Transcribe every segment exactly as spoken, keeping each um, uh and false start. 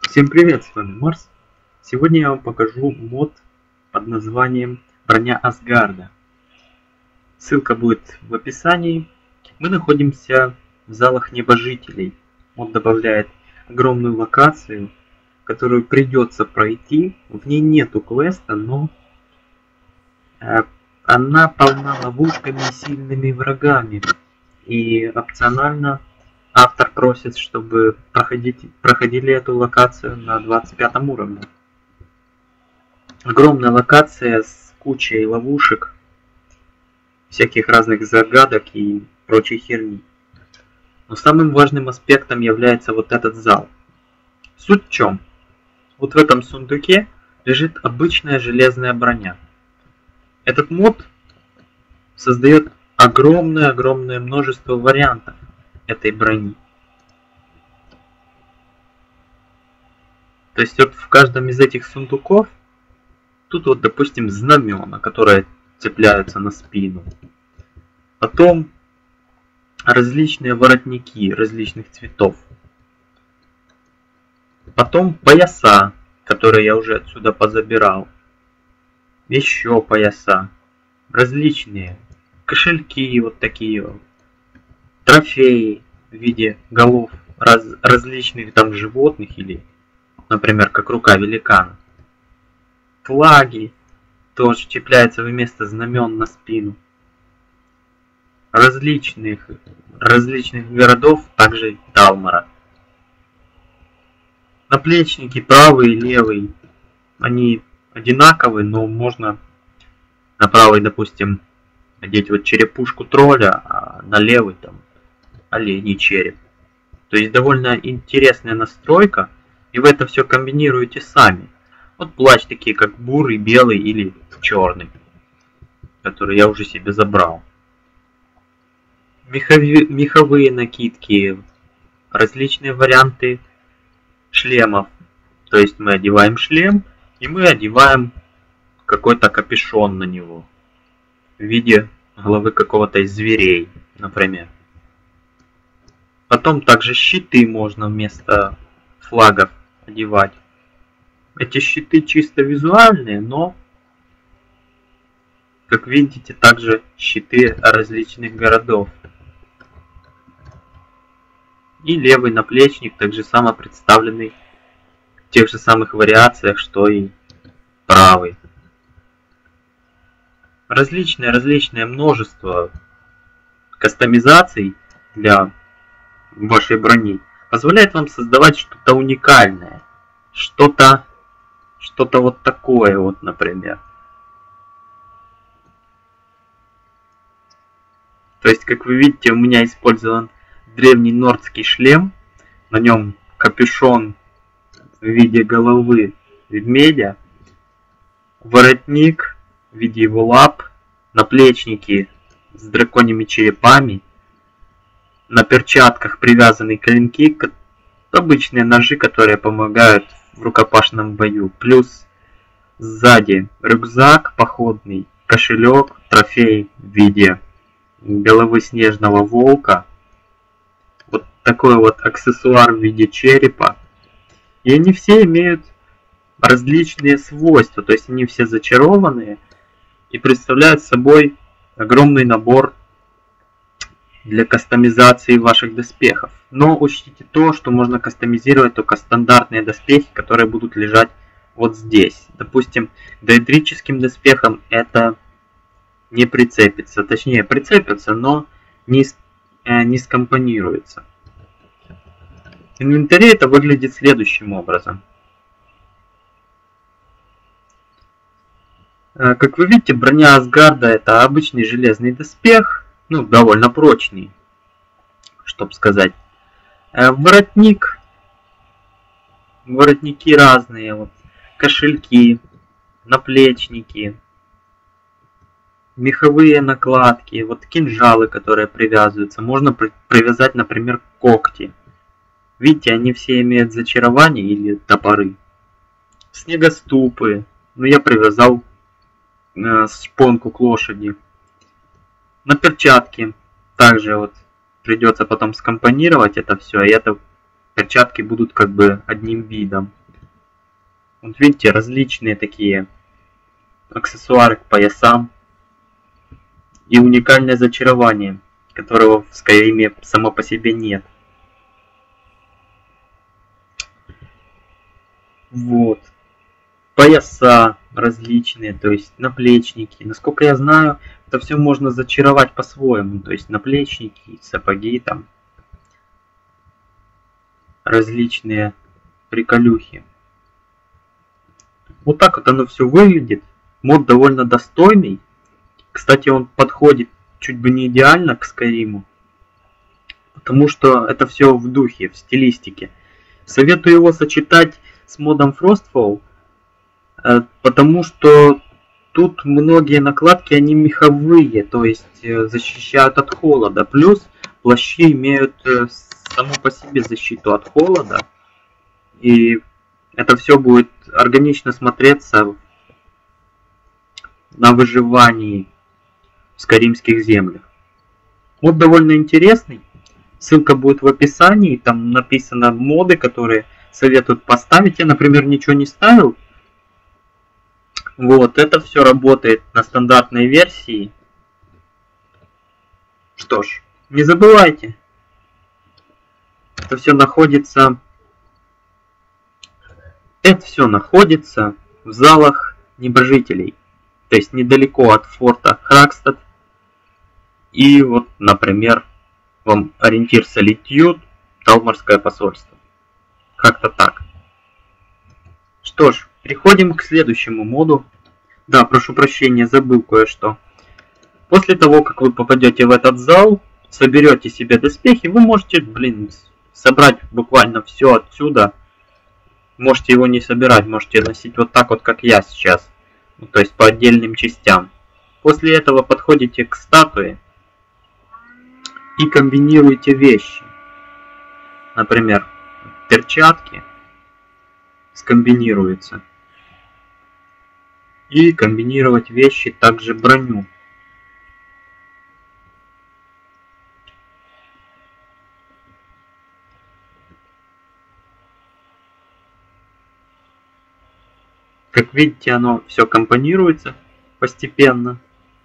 Всем привет, с вами Марс. Сегодня я вам покажу мод под названием Броня Асгарда. Ссылка будет в описании. Мы находимся в залах небожителей. Мод добавляет огромную локацию, которую придется пройти. В ней нету квеста, но она полна ловушками и сильными врагами. И опционально автор просит, чтобы проходить, проходили эту локацию на двадцать пятом уровне. Огромная локация с кучей ловушек, всяких разных загадок и прочей херни. Но самым важным аспектом является вот этот зал. Суть в чем? Вот в этом сундуке лежит обычная железная броня. Этот мод создает огромное-огромное множество вариантов этой брони. То есть вот в каждом из этих сундуков тут вот, допустим, знамена, которые цепляются на спину. Потом различные воротники различных цветов. Потом пояса, которые я уже отсюда позабирал. Еще пояса. Различные кошельки вот такие вот. Трофеи в виде голов раз, различных там животных или, например, как рука великана. Флаги тоже цепляются вместо знамен на спину. Различных, различных городов, также Далмара. Наплечники правый и левый, они одинаковые, но можно на правый, допустим, надеть вот черепушку тролля, а на левый там оленей череп. То есть довольно интересная настройка, и вы это все комбинируете сами. Вот плащ такие, как бурый, белый или черный, который я уже себе забрал. Мехови... Меховые накидки, различные варианты шлемов. То есть мы одеваем шлем, и мы одеваем какой-то капюшон на него в виде головы какого-то из зверей, например. Потом также щиты можно вместо флагов одевать. Эти щиты чисто визуальные, но, как видите, также щиты различных городов. И левый наплечник также само представленный в тех же самых вариациях, что и правый. Различное, различное множество кастомизаций для вашей брони позволяет вам создавать что-то уникальное, что-то что-то вот такое вот, например. То есть, как вы видите, у меня использован древний нордский шлем, на нем капюшон в виде головы ведмедя, воротник в виде его лап, наплечники с драконьими черепами, на перчатках привязаны клинки, обычные ножи, которые помогают в рукопашном бою. Плюс сзади рюкзак походный, кошелек, трофей в виде головы снежного волка. Вот такой вот аксессуар в виде черепа. И они все имеют различные свойства, то есть они все зачарованные и представляют собой огромный набор для кастомизации ваших доспехов. Но учтите то, что можно кастомизировать только стандартные доспехи, которые будут лежать вот здесь. Допустим, к доэдрическим доспехам это не прицепится. Точнее, прицепится, но не, э, не скомпонируется. В инвентаре это выглядит следующим образом. Э, как вы видите, броня Асгарда это обычный железный доспех. Ну, довольно прочный, чтоб сказать. Воротник. Воротники разные. Вот, кошельки, наплечники, меховые накладки, вот кинжалы, которые привязываются. Можно при привязать, например, когти. Видите, они все имеют зачарование или топоры. Снегоступы. Ну, я привязал э, шпонку к лошади. На перчатки также вот придется потом скомпонировать это все, и это перчатки будут как бы одним видом. Вот видите, различные такие аксессуары к поясам и уникальное зачарование, которого в Skyrim само по себе нет. Вот. Пояса различные, то есть наплечники. Насколько я знаю, это все можно зачаровать по-своему. То есть наплечники, сапоги, там различные приколюхи. Вот так вот оно все выглядит. Мод довольно достойный. Кстати, он подходит чуть бы не идеально к Skyrim, потому что это все в духе, в стилистике. Советую его сочетать с модом Frostfall, потому что тут многие накладки, они меховые, то есть защищают от холода. Плюс плащи имеют само по себе защиту от холода. И это все будет органично смотреться на выживании в скайримских землях. Мод довольно интересный. Ссылка будет в описании. Там написано моды, которые советуют поставить. Я, например, ничего не ставил. Вот, это все работает на стандартной версии. Что ж, не забывайте. Это все находится... Это все находится в залах небожителей. То есть недалеко от форта Хракстад. И вот, например, вам ориентир Солитьюд, Талморское посольство. Как-то так. Что ж, переходим к следующему моду. Да, прошу прощения, забыл кое-что. После того, как вы попадете в этот зал, соберете себе доспехи, вы можете, блин, собрать буквально все отсюда. Можете его не собирать, можете носить вот так вот, как я сейчас. Ну, то есть по отдельным частям. После этого подходите к статуе и комбинируете вещи. Например, перчатки скомбинируются. И комбинировать вещи, также броню. Как видите, оно все компонируется постепенно.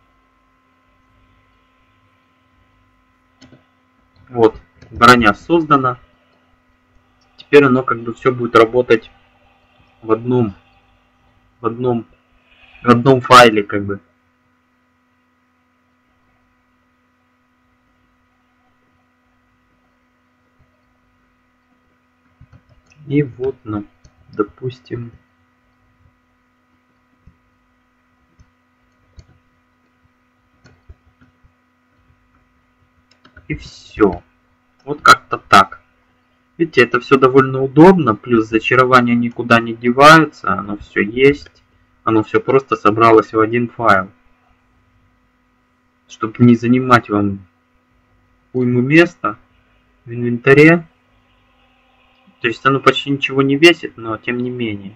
Вот, броня создана. Теперь оно как бы все будет работать в одном, в одном, в одном файле, как бы. И вот, ну, допустим, и все. Вот как-то так. Видите, это все довольно удобно, плюс зачарования никуда не деваются, оно все есть, оно все просто собралось в один файл. Чтобы не занимать вам уйму места в инвентаре. То есть оно почти ничего не весит, но тем не менее.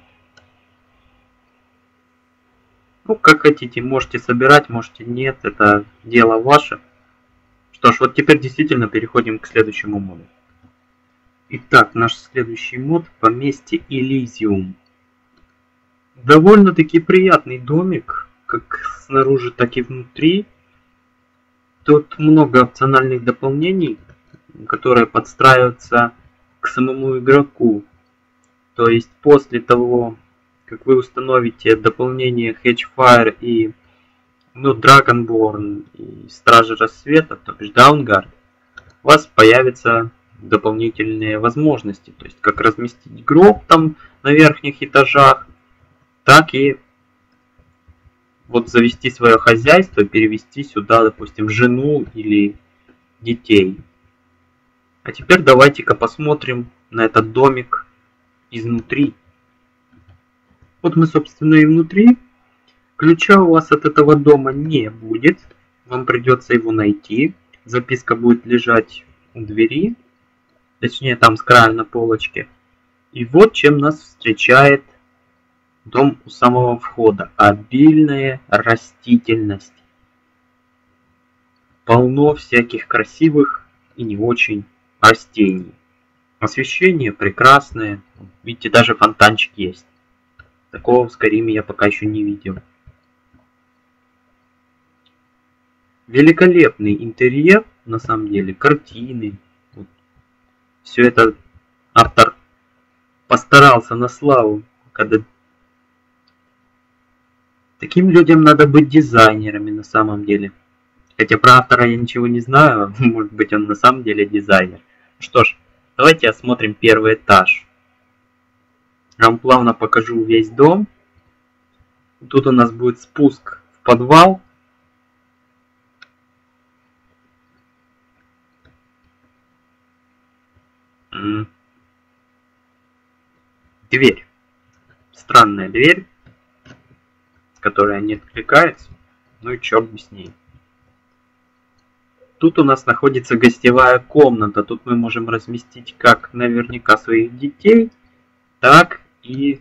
Ну, как хотите, можете собирать, можете нет, это дело ваше. Что ж, вот теперь действительно переходим к следующему моду. Итак, наш следующий мод — поместье Элизиум. Довольно-таки приятный домик, как снаружи, так и внутри. Тут много опциональных дополнений, которые подстраиваются к самому игроку. То есть после того, как вы установите дополнение Hedgefire и ну, Dragonborn и Стражи Рассвета, то бишь Dawnguard, у вас появятся дополнительные возможности. То есть как разместить гроб там на верхних этажах, так и вот завести свое хозяйство, перевести сюда, допустим, жену или детей. А теперь давайте-ка посмотрим на этот домик изнутри. Вот мы, собственно, и внутри. Ключа у вас от этого дома не будет. Вам придется его найти. Записка будет лежать у двери. Точнее, там с края на полочке. И вот чем нас встречает дом у самого входа. Обильная растительность. Полно всяких красивых и не очень растений. Освещение прекрасное. Видите, даже фонтанчик есть. Такого в Скайриме я пока еще не видел. Великолепный интерьер, на самом деле, картины. Вот. Все это автор постарался на славу. Когда... Таким людям надо быть дизайнерами на самом деле. Хотя про автора я ничего не знаю, может быть он на самом деле дизайнер. Что ж, давайте осмотрим первый этаж. Я вам плавно покажу весь дом. Тут у нас будет спуск в подвал. Дверь. Странная дверь, которая не откликается. Ну и черт бы с ней. Тут у нас находится гостевая комната. Тут мы можем разместить как наверняка своих детей, так и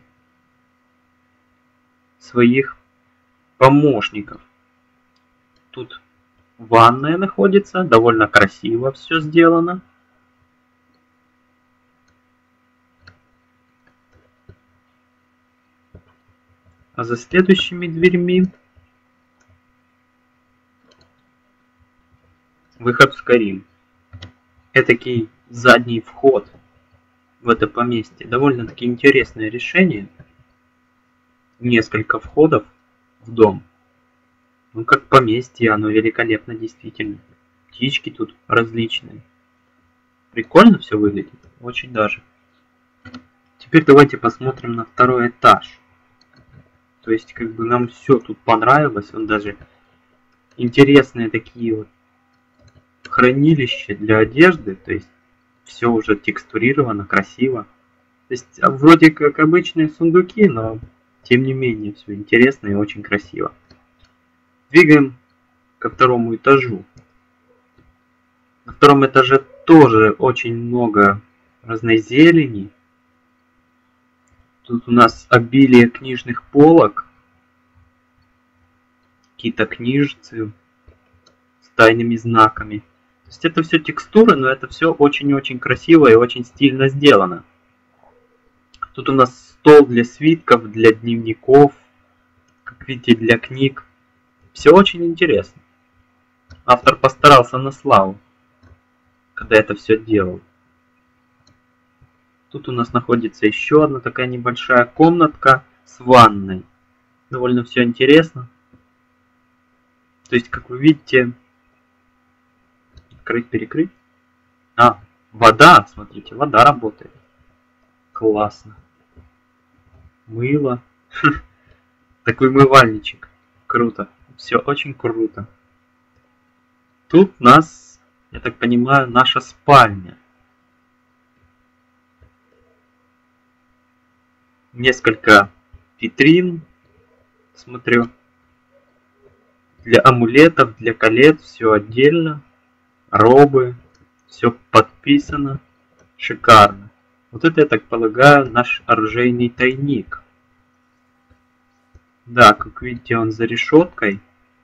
своих помощников. Тут ванная находится. Довольно красиво все сделано. А за следующими дверьми выход в Скайрим. Этакий задний вход в это поместье. Довольно-таки интересное решение. Несколько входов в дом. Ну, как поместье, оно великолепно действительно. Птички тут различные. Прикольно все выглядит. Очень даже. Теперь давайте посмотрим на второй этаж. То есть, как бы нам все тут понравилось. Он даже интересные такие вот хранилища для одежды. То есть, все уже текстурировано, красиво. То есть, вроде как обычные сундуки, но тем не менее, все интересно и очень красиво. Двигаем ко второму этажу. На втором этаже тоже очень много разной зелени. Тут у нас обилие книжных полок. Какие-то книжцы с тайными знаками. То есть это все текстуры, но это все очень-очень красиво и очень стильно сделано. Тут у нас стол для свитков, для дневников, как видите, для книг. Все очень интересно. Автор постарался на славу, когда это все делал. Тут у нас находится еще одна такая небольшая комнатка с ванной. Довольно все интересно. То есть, как вы видите, открыть, перекрыть. А, вода, смотрите, вода работает. Классно. Мыло. Такой мывальничек. Круто. Все очень круто. Тут у нас, я так понимаю, наша спальня. Несколько витрин, смотрю, для амулетов, для колец, все отдельно, робы, все подписано, шикарно. Вот это, я так полагаю, наш оружейный тайник. Да, как видите, он за решеткой.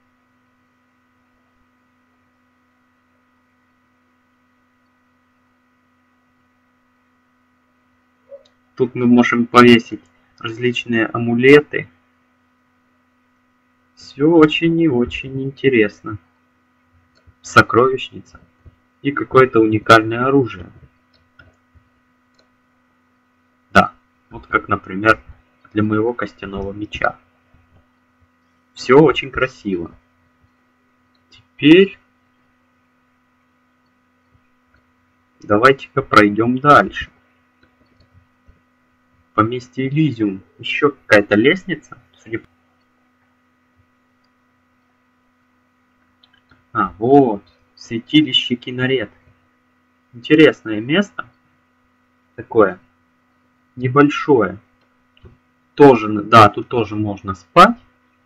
Тут мы можем повесить различные амулеты. Все очень и очень интересно. Сокровищница. И какое-то уникальное оружие. Да, вот как, например, для моего костяного меча. Все очень красиво. Теперь давайте-ка пройдем дальше. Поместье Элизиум. Еще какая-то лестница. А, вот. Святилище Кинарет. Интересное место. Такое. Небольшое. Тут тоже, да, тут тоже можно спать.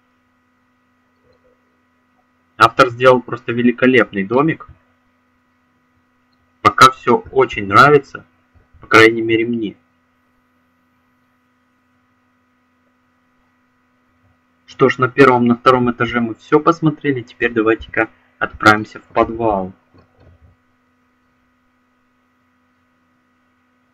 Автор сделал просто великолепный домик. Пока все очень нравится. По крайней мере мне. Что ж, на первом, на втором этаже мы все посмотрели. Теперь давайте-ка отправимся в подвал.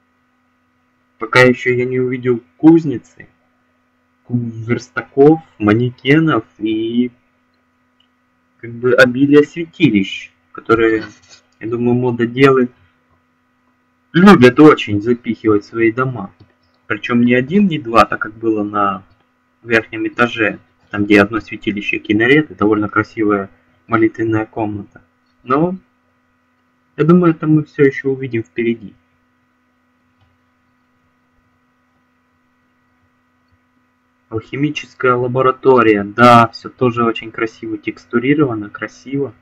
пока еще я не увидел кузницы, верстаков, манекенов и как бы обилие святилищ, которые, я думаю, мододелы любят очень запихивать в свои дома. Причем не один, не два, так как было на верхнем этаже, там где одно святилище кинарет, и довольно красивая молитвенная комната. Но я думаю, это мы все еще увидим впереди. Алхимическая лаборатория, да, все тоже очень красиво текстурировано, красиво.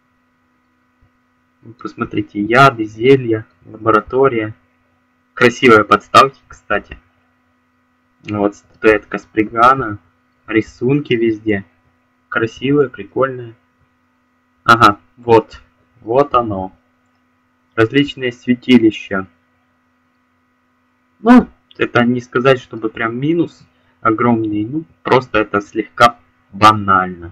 Посмотрите, яды, зелья, лаборатория. Красивые подставки, кстати. Вот статуэтка Спригана, рисунки везде. Красивые, прикольные. Ага, вот, вот оно. Различные святилища. Ну, это не сказать, чтобы прям минус огромный, ну, просто это слегка банально.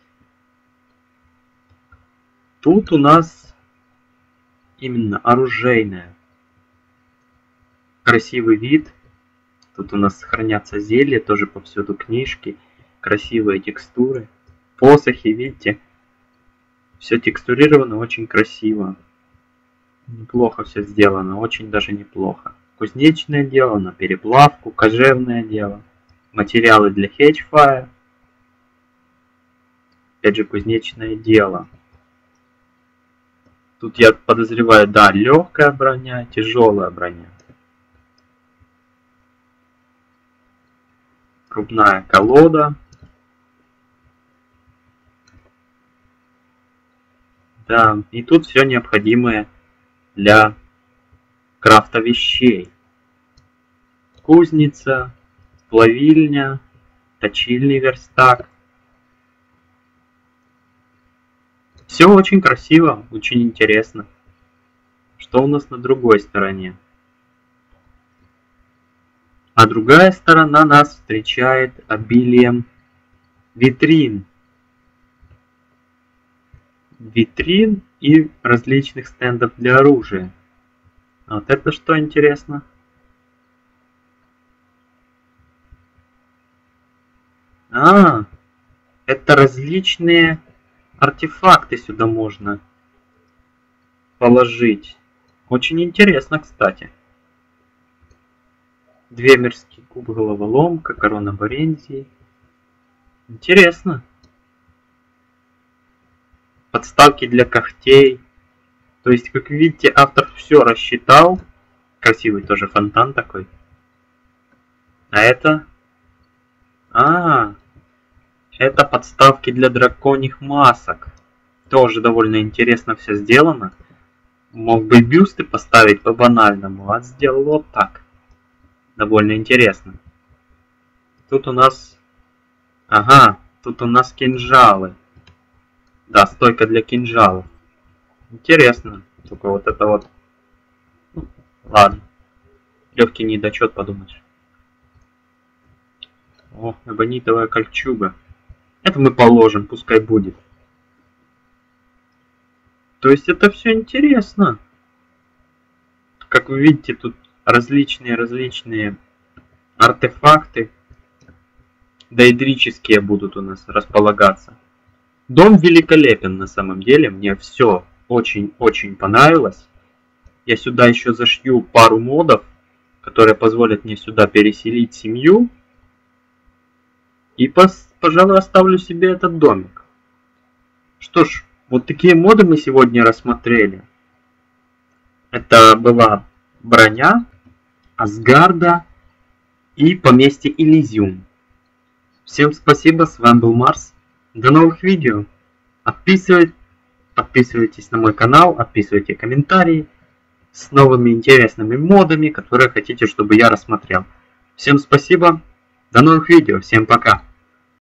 Тут у нас именно оружейная. Красивый вид. Тут у нас хранятся зелья, тоже повсюду книжки, красивые текстуры. Посохи, видите, все текстурировано очень красиво. Неплохо все сделано, очень даже неплохо. Кузнечное дело, на переплавку, кожевное дело. Материалы для хеджфая. Опять же, кузнечное дело. Тут я подозреваю, да, легкая броня, тяжелая броня. Крупная колода. Да, и тут все необходимое для крафта вещей. Кузница, плавильня, точильный верстак. Все очень красиво, очень интересно. Что у нас на другой стороне? А другая сторона нас встречает обилием витрин. Витрин и различных стендов для оружия. Вот это что интересно? А, это различные артефакты сюда можно положить. Очень интересно, кстати. Двемерский куб, головоломка, корона Борензии. Интересно. Подставки для когтей. То есть, как видите, автор все рассчитал. Красивый тоже фонтан такой. А это... А, это подставки для драконьих масок. Тоже довольно интересно все сделано. Мог бы бюсты поставить по-банальному, а сделал вот так. Довольно интересно. Тут у нас... Ага, тут у нас кинжалы. Да, стойка для кинжалов. Интересно. Только вот это вот... Ну, ладно. Легкий недочет, подумаешь. О, эбонитовая кольчуга. Это мы положим, пускай будет. То есть это все интересно. Как вы видите, тут различные-различные артефакты доэдрические будут у нас располагаться. Дом великолепен на самом деле. Мне все очень-очень понравилось. Я сюда еще зашью пару модов, которые позволят мне сюда переселить семью. И, пожалуй, оставлю себе этот домик. Что ж, вот такие моды мы сегодня рассмотрели. Это была броня Асгарда и поместье Элизиум. Всем спасибо, с вами был Марс. До новых видео. Подписывайтесь, подписывайтесь на мой канал, отписывайте комментарии с новыми интересными модами, которые хотите, чтобы я рассмотрел. Всем спасибо, до новых видео, всем пока.